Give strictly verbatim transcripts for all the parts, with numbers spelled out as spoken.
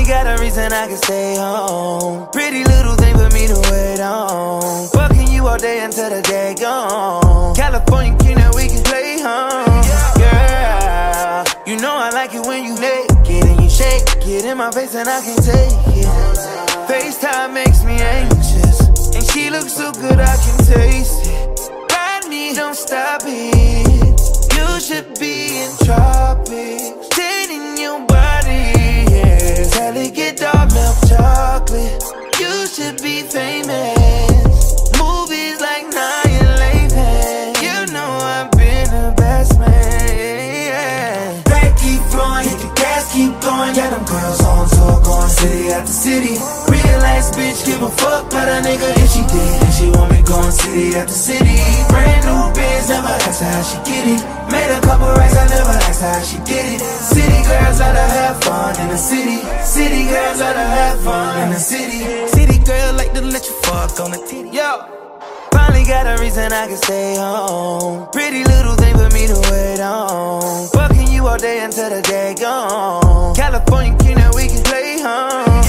got a reason I can stay home. Pretty little thing for me to wait on. Fucking you all day until the day gone. California king that we can play home. Girl, you know I like it when you naked and you shake it in my face and I can't take it. FaceTime makes me anxious, and she looks so good I can taste it. Ride me, don't stop it. You should be in tropics, ten in your body, yeah. Delicate dark milk chocolate. You should be famous. Movies like Nia Lathan. You know I've been the best man, yeah. Back keep flowing, hit the gas, keep going. Yeah, them girls on tour, going city after city. Real ass bitch, give a fuck about a nigga, and she did. And she want me going city after city. Brand new biz, never asked her how she get it. Made a couple racks, I never asked her how she did it. City girls like to have fun in the city. City girls like to have fun in the city. City girl like to let you fuck on the titty. Yo, finally got a reason I can stay home. Pretty little thing for me to wait on. Fucking you all day until the day gone. California king that we can play home.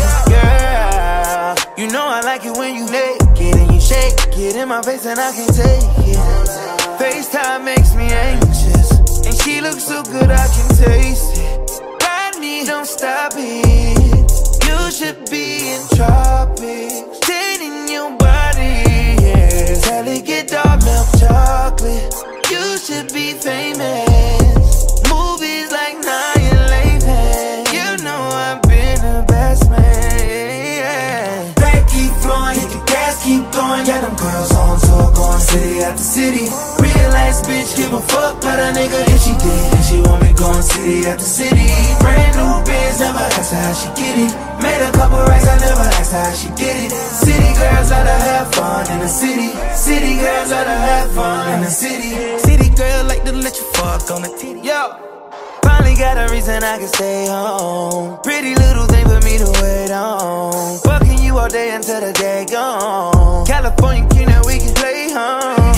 Girl, you know I like it when you naked and you shake it in my face and I can't take it. FaceTime makes me anxious, and she looks so good I can taste it. Ride me, don't stop it. You should be in tropics, ten in your body, yeah. Delicate dark milk chocolate. You should be famous. Movies like Nia Lathan. You know I've been the best man, yeah. Back keep flowing, hit the gas, keep going. Yeah, them girls on tour, going city after city. Real ass bitch, give a fuck about a nigga, and she did. And she want me going city after city. Brand new biz, never asked her how she get it. Made a couple racks, I never asked her how she did it. City girls like to have fun in the city. City girls like to have fun in the city. City girl like to let you fuck on the titty. Yo, finally got a reason I can stay home. Pretty little thing for me to wait on. Fucking you all day until the day gone. California king that we can play home.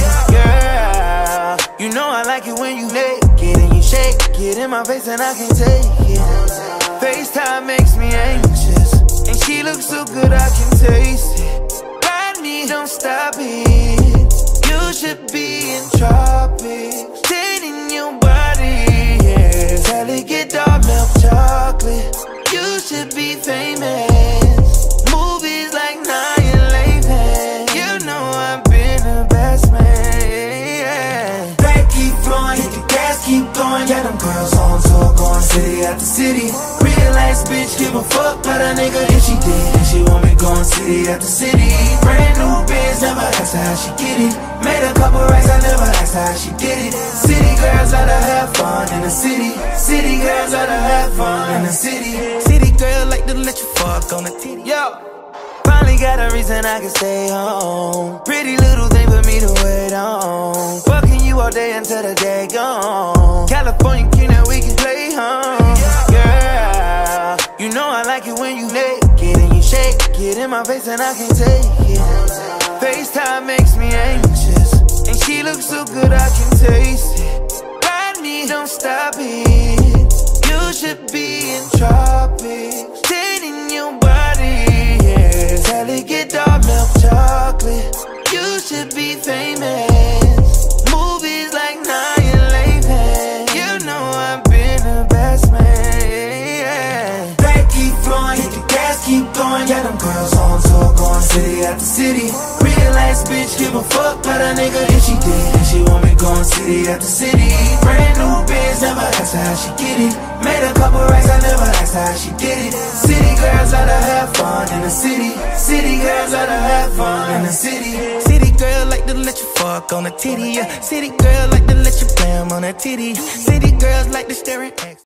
Girl, you know I like it when you naked and you shake it in my face and I can't take it. FaceTime makes me anxious, and she looks so good I can taste it. Ride me, don't stop it. You should be in tropics, ten in your body, yeah. Delicate dark milk chocolate. You should be famous. Movies like Nia Lathan. You know I've been the best man, yeah. Back keep flowing, hit the gas, keep going. Yeah, them girls on tour, going city after city. Real ass bitch, give a fuck about a nigga, and she did. And she want me going city after city. Brand new biz, never asked her how she get it. Made a couple racks, I never asked her how she did it. City girls like to have fun in the city. City girls like to have fun in the city. City girl like to let you fuck on the titty. Yo, finally got a reason I can stay home. Pretty little thing for me to wait on. Fucking you all day until the day gone. California king that we can play home. Girl, you know I like it when you naked and you shake it in my face and I can't take it. FaceTime makes me anxious, and she looks so good I can taste it. Ride me, don't stop it. You should be in tropics, ten in your body, yeah. Delicate dark milk chocolate. You should be famous. Movies like Nia Lathan. You know I've been the best man, yeah. Back keep flowing, hit the gas, keep going. Yeah, them girls on tour, going city after city. Real ass bitch, give a fuck about a nigga, and she did. And she want me going city after city. Brand new biz, never asked her how she get it. Made a couple racks, I never asked her how she did it. City girls like to have fun in the city. City girls like to have fun in the city. City girl like to let you fuck on the titty, yeah. City girl like to let you blam on that titty. City girls like to stare at